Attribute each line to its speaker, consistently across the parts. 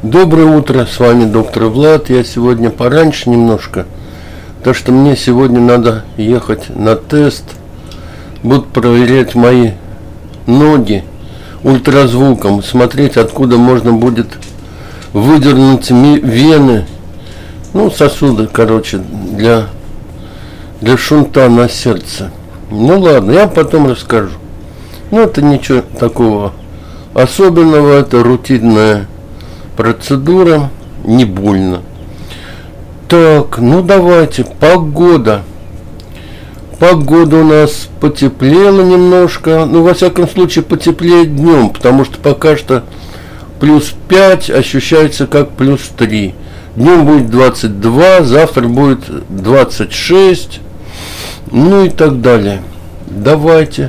Speaker 1: Доброе утро, с вами доктор Влад. Я сегодня пораньше немножко, потому что мне сегодня надо ехать на тест. Будут проверять мои ноги ультразвуком, смотреть, откуда можно будет выдернуть вены, сосуды, для шунта на сердце. Ладно, я потом расскажу. Это ничего такого особенного, это рутинная процедура, не больно. Так, давайте, погода. Погода у нас потеплела немножко, во всяком случае потеплеет днем, потому что пока что плюс 5 ощущается как плюс 3. Днем будет 22, завтра будет 26, и так далее. Давайте.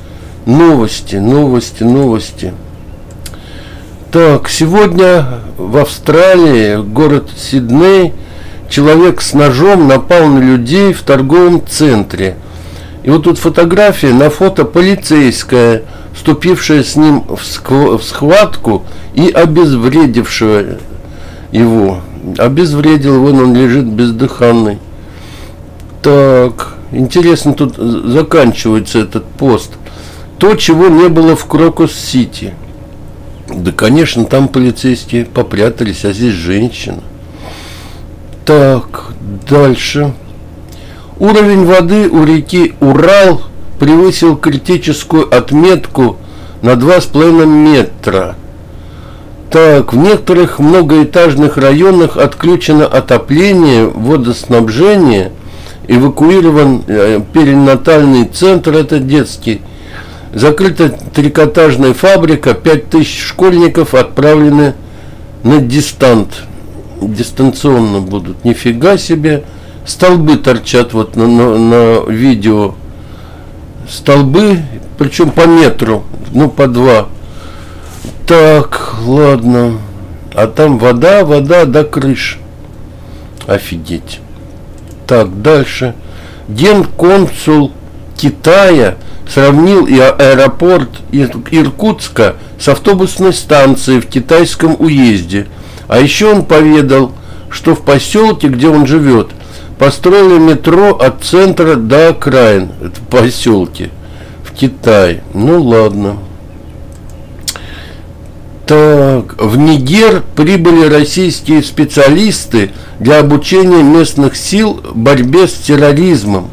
Speaker 1: Новости. Так, сегодня в Австралии, город Сидней, человек с ножом напал на людей в торговом центре. И вот тут фотография, на фото полицейская, вступившая с ним в схватку и обезвредившая его. Обезвредил его, он лежит бездыханный. Так, интересно, тут заканчивается этот пост. То, чего не было в Крокус-Сити. Да, конечно, там полицейские попрятались, а здесь женщина. Так, дальше. Уровень воды у реки Урал превысил критическую отметку на 2,5 метра. Так, в некоторых многоэтажных районах отключено отопление, водоснабжение, эвакуирован перинатальный центр, это детский. Закрыта трикотажная фабрика, 5000 школьников отправлены на дистанционно будут. Нифига себе. Столбы торчат на видео. Столбы, причем по метру, по 2. Так, ладно. А там вода до крыши. Офигеть. Так, дальше. Генконсул Китая сравнил и аэропорт Иркутска с автобусной станцией в китайском уезде. А еще он поведал, что в поселке, где он живет, построили метро от центра до окраин. Это в поселке в Китае. Ладно. Так, в Нигер прибыли российские специалисты для обучения местных сил в борьбе с терроризмом.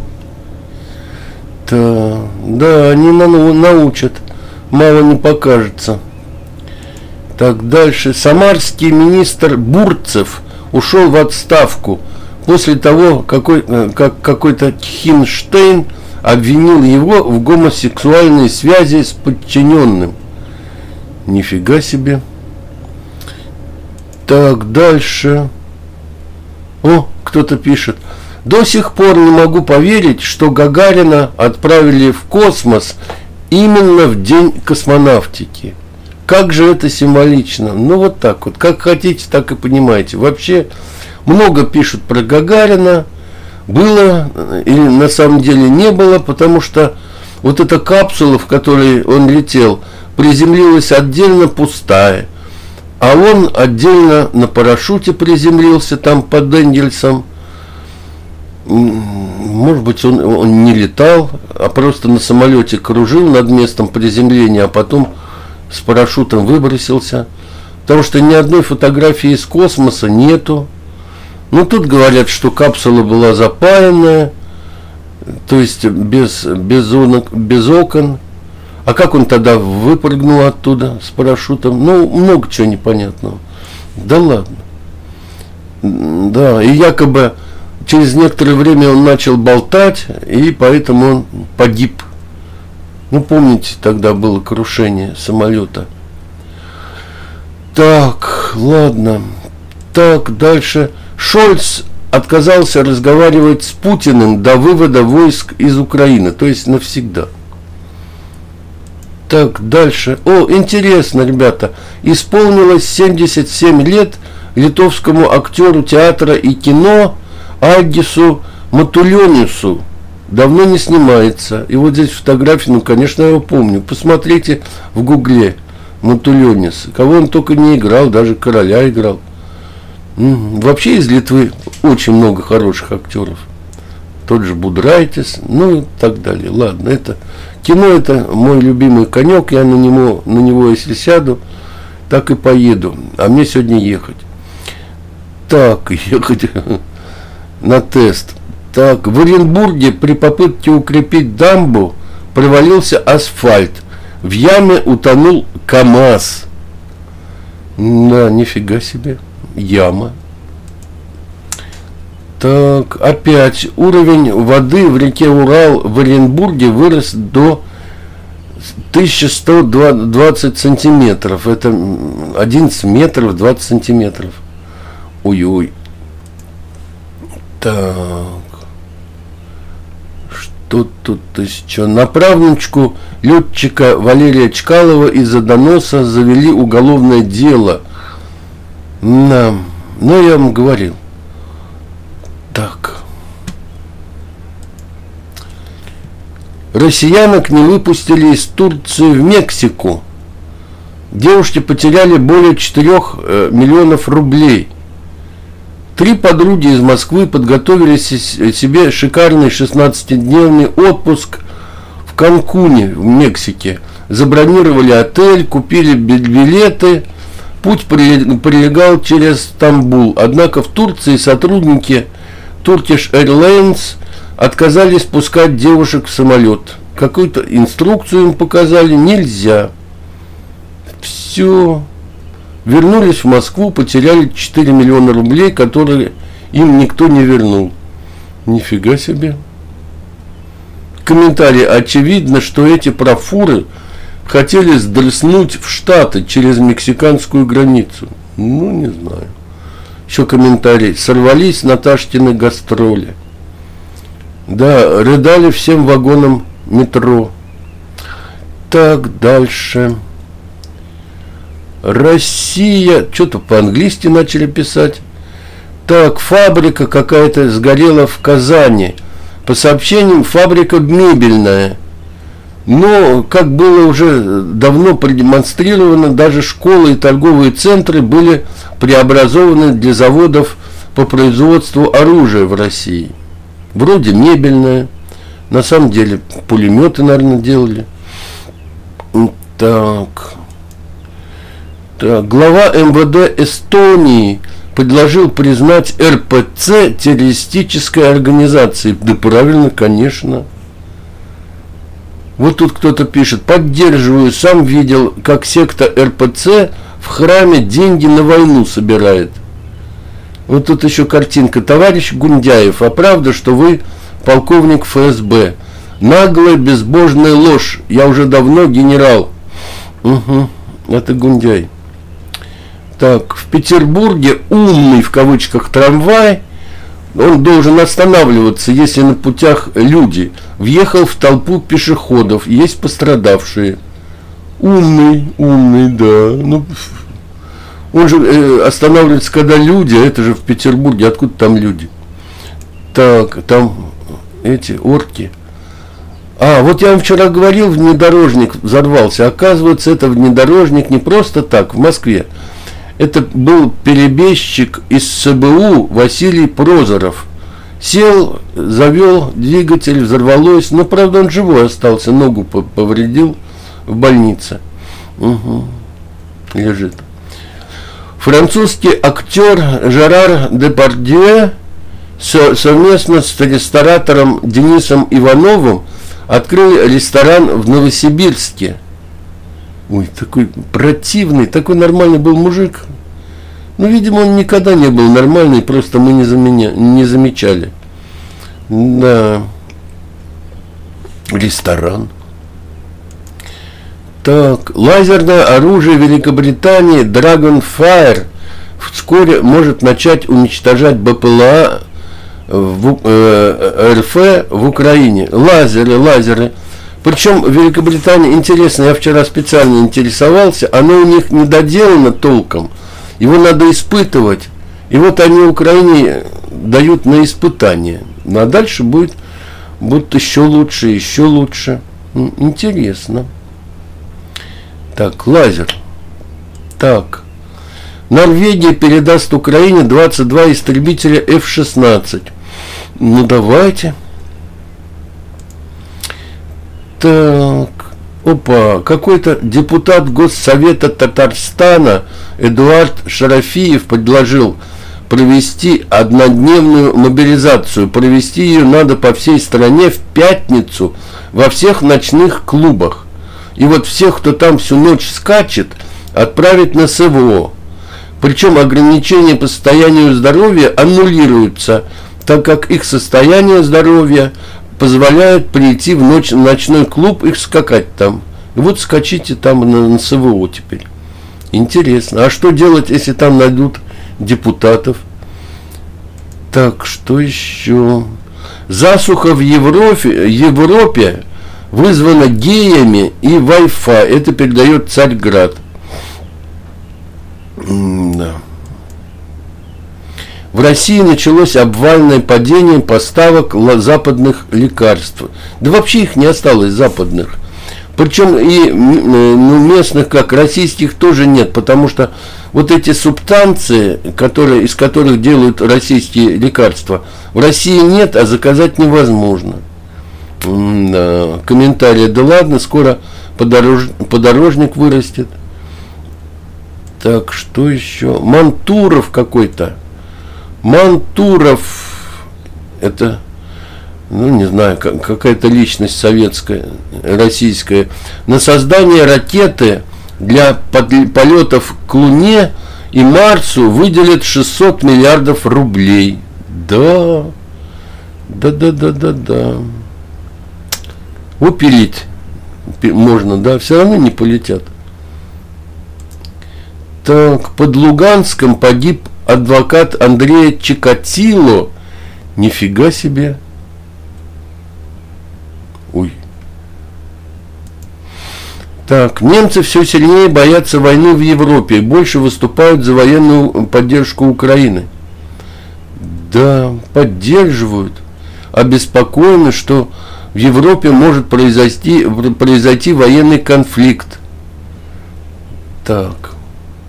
Speaker 1: Да, они научат, мало не покажется. Так, дальше. Самарский министр Бурцев ушел в отставку после того, как какой-то Хинштейн обвинил его в гомосексуальной связи с подчиненным. Нифига себе. Так, дальше. Кто-то пишет. До сих пор не могу поверить, что Гагарина отправили в космос именно в день космонавтики. Как же это символично. Вот так вот. Как хотите, так и понимаете. Вообще много пишут про Гагарина. Было или на самом деле не было, потому что вот эта капсула, в которой он летел, приземлилась отдельно пустая. А он отдельно на парашюте приземлился там под Энгельсом. Может быть, он не летал, а просто на самолете кружил над местом приземления, а потом с парашютом выбросился. Потому что ни одной фотографии из космоса нету. Тут говорят, что капсула была запаянная, то есть без окон. А как он тогда выпрыгнул оттуда с парашютом? Много чего непонятного. Да ладно. Да, и якобы через некоторое время он начал болтать, и поэтому он погиб. Помните, тогда было крушение самолета. Так, ладно. Так, дальше. Шольц отказался разговаривать с Путиным до вывода войск из Украины, то есть навсегда. Так, дальше. Интересно, ребята. Исполнилось 77 лет литовскому актеру театра и кино Альгису Матулионису. Давно не снимается. И вот здесь фотографии, конечно, я его помню. Посмотрите в Гугле. Матуленис. Кого он только не играл, даже короля играл. Вообще из Литвы очень много хороших актеров. Тот же Будрайтис, ну и так далее. Ладно, это кино, это мой любимый конек. Я на него если сяду, так и поеду. А мне сегодня ехать. Так, ехать на тест. Так, в Оренбурге при попытке укрепить дамбу провалился асфальт. В яме утонул КамАЗ. Да, нифига себе. Яма. Так, опять уровень воды в реке Урал в Оренбурге вырос до 1120 сантиметров. Это 11 метров 20 сантиметров. Ой-ой. Так. Что тут еще? На правнучку летчика Валерия Чкалова из-за доноса завели уголовное дело. Да. Ну, я вам говорил. Так. Россиянок не выпустили из Турции в Мексику. Девушки потеряли более 4 миллионов рублей. 3 подруги из Москвы подготовили себе шикарный 16-дневный отпуск в Канкуне, в Мексике. Забронировали отель, купили билеты. Путь прилегал через Стамбул. Однако в Турции сотрудники Turkish Airlines отказались пускать девушек в самолет. Какую-то инструкцию им показали. Нельзя. Все. Вернулись в Москву, потеряли 4 миллиона рублей, которые им никто не вернул. Нифига себе. Комментарий. Очевидно, что эти профуры хотели сдрыснуть в Штаты через мексиканскую границу. Ну, не знаю. Еще комментарий. Сорвались Наташкины гастроли. Да, рыдали всем вагонам метро. Так, дальше. Россия. Что-то по-английски начали писать. Так, фабрика какая-то сгорела в Казани. По сообщениям, фабрика мебельная. Но, как было уже давно продемонстрировано, даже школы и торговые центры были преобразованы для заводов по производству оружия в России. Вроде мебельная. На самом деле пулеметы, наверное, делали. Так. Глава МВД Эстонии предложил признать РПЦ террористической организацией. Да правильно, конечно. Вот тут кто-то пишет: поддерживаю, сам видел, как секта РПЦ в храме деньги на войну собирает. Вот тут еще картинка. Товарищ Гундяев, а правда, что вы полковник ФСБ? Наглая безбожная ложь. Я уже давно генерал. Угу, это Гундяй. Так, в Петербурге умный, в кавычках, трамвай, он должен останавливаться, если на путях люди. Въехал в толпу пешеходов, есть пострадавшие. Умный, да. Ну, он же останавливается, когда люди, а это же в Петербурге, откуда там люди? Так, там эти орки. А, вот я вам вчера говорил, внедорожник взорвался. Оказывается, это внедорожник не просто так, в Москве. Это был перебежчик из СБУ Василий Прозоров. Сел, завел двигатель, взорвалось. Но, правда, он живой остался, ногу повредил в больнице. Угу. Лежит. Французский актер Жерар Депардье совместно с ресторатором Денисом Ивановым открыл ресторан в Новосибирске. Ой, такой противный, такой нормальный был мужик. Ну, видимо, он никогда не был нормальный, просто мы не замечали. Да. Ресторан. Так, лазерное оружие Великобритании Dragonfire вскоре может начать уничтожать БПЛА РФ в Украине. Лазеры. Причем в Великобритании, интересно, я вчера специально интересовался, оно у них не доделано толком. Его надо испытывать. И вот они Украине дают на испытание. А дальше будет еще лучше. Интересно. Так, лазер. Так. Норвегия передаст Украине 22 истребителя F-16. Ну, давайте. Так. Опа. Какой-то депутат Госсовета Татарстана Эдуард Шарафиев предложил провести однодневную мобилизацию. Провести ее надо по всей стране в пятницу во всех ночных клубах. И вот всех, кто там всю ночь скачет, отправить на СВО. Причем ограничения по состоянию здоровья аннулируются, так как их состояние здоровья позволяет прийти в ночной клуб и скакать там. И вот скачите там на СВО теперь. Интересно. А что делать, если там найдут депутатов? Так, что еще? Засуха в Европе вызвана геями и Wi-Fi. Это передает Царьград. Да. В России началось обвальное падение поставок западных лекарств. Да вообще их не осталось, западных. Причем и местных, как российских, тоже нет, потому что вот эти субстанции, из которых делают российские лекарства, в России нет, а заказать невозможно. Да. Комментарии: да ладно, скоро подорожник вырастет. Так, что еще? Мантуров какой-то. Мантуров, это, ну, не знаю, какая-то личность советская, российская. На создание ракеты для полетов к Луне и Марсу выделят 600 миллиардов рублей. Да. Упилить можно, да, все равно не полетят. Так, под Луганском погиб адвокат Андрея Чикатило. Нифига себе. Ой. Так, немцы все сильнее боятся войны в Европе и больше выступают за военную поддержку Украины. Да, поддерживают. Обеспокоены, что в Европе может произойти военный конфликт. Так.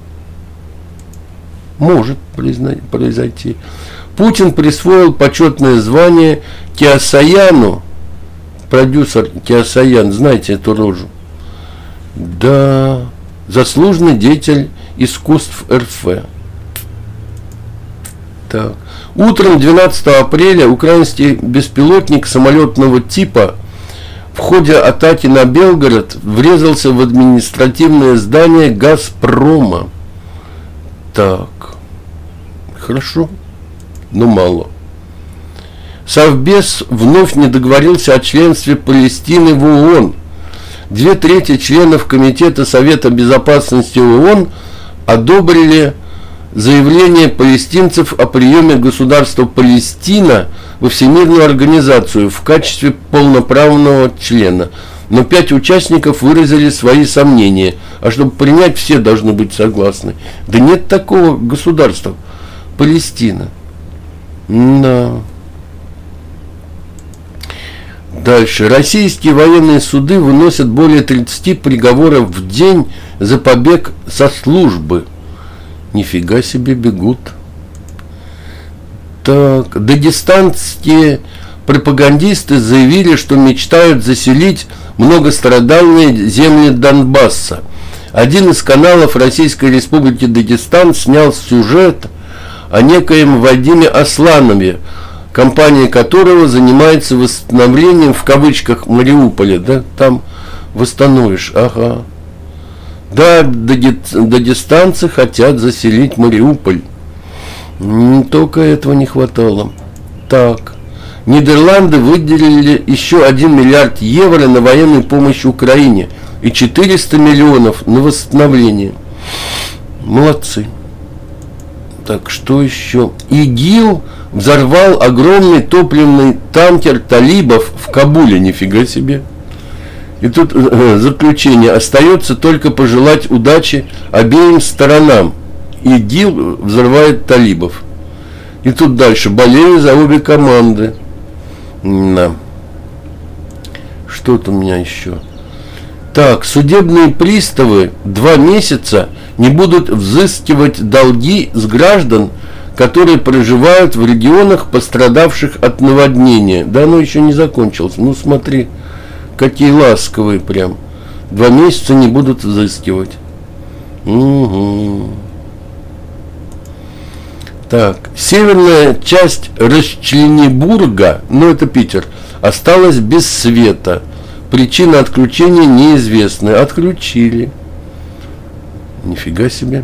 Speaker 1: Может произойти. Путин присвоил почетное звание Киасаяну. Продюсер Киасаян, знаете эту рожу? Да, заслуженный деятель искусств РФ. Так. Утром 12 апреля украинский беспилотник самолетного типа в ходе атаки на Белгород врезался в административное здание «Газпрома». Так. Хорошо, но мало. Совбез вновь не договорился о членстве Палестины в ООН. 2/3 членов Комитета Совета Безопасности ООН одобрили заявление палестинцев о приеме государства Палестина во Всемирную организацию в качестве полноправного члена. Но 5 участников выразили свои сомнения. А чтобы принять, все должны быть согласны. Да нет такого государства. Палестина. Да. Дальше. Российские военные суды выносят более 30 приговоров в день за побег со службы. Нифига себе, бегут. Так. Дагестанские пропагандисты заявили, что мечтают заселить многострадальные земли Донбасса. Один из каналов Российской Республики Дагестан снял сюжет о некоем Вадиме Асланове, компания которого занимается восстановлением, в кавычках, Мариуполя. Да, там восстановишь. Ага. Да, дагестанцы хотят заселить Мариуполь. Только этого не хватало. Так. Нидерланды выделили еще 1 миллиард евро на военную помощь Украине и 400 миллионов на восстановление. Молодцы. Так, что еще? ИГИЛ взорвал огромный топливный танкер талибов в Кабуле. Нифига себе. И тут заключение. Остается только пожелать удачи обеим сторонам. ИГИЛ взрывает талибов. И тут дальше. Болею за обе команды. Да. Что-то у меня еще. Так, судебные приставы 2 месяца не будут взыскивать долги с граждан, которые проживают в регионах, пострадавших от наводнения. Да оно еще не закончилось. Ну смотри, какие ласковые прям. 2 месяца не будут взыскивать. Угу. Так, северная часть Расчленибурга, ну это Питер, осталась без света. Причина отключения неизвестна. Отключили. Нифига себе.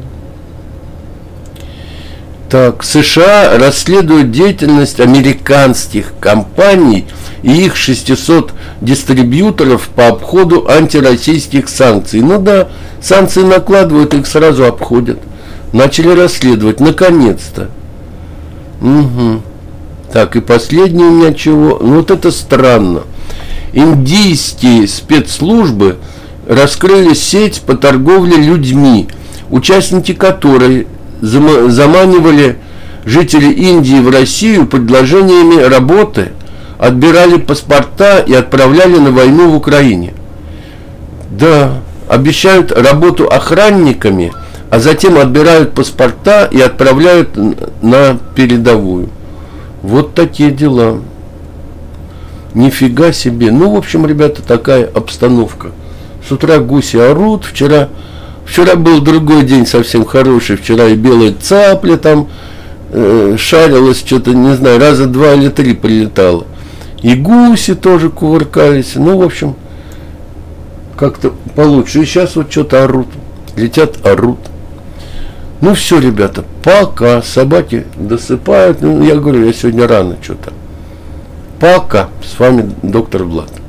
Speaker 1: Так, США расследуют деятельность американских компаний и их 600 дистрибьюторов по обходу антироссийских санкций. Ну да, санкции накладывают, их сразу обходят. Начали расследовать, наконец-то. Угу. Так, и последнее у меня чего? Ну вот это странно. Индийские спецслужбы раскрыли сеть по торговле людьми, участники которой заманивали жителей Индии в Россию предложениями работы, отбирали паспорта и отправляли на войну в Украине. Да, обещают работу охранниками, а затем отбирают паспорта и отправляют на передовую. Вот такие дела. Нифига себе. Ну, в общем, ребята, такая обстановка. С утра гуси орут. Вчера был другой день совсем хороший. Вчера и белая цапля там шарилась, что-то, не знаю, раза 2 или 3 прилетало. И гуси тоже кувыркались. Ну, в общем, как-то получше. И сейчас вот что-то орут. Летят, орут. Ну, все, ребята, пока. Собаки досыпают. Ну, я говорю, я сегодня рано что-то. Пока. С вами доктор Влад.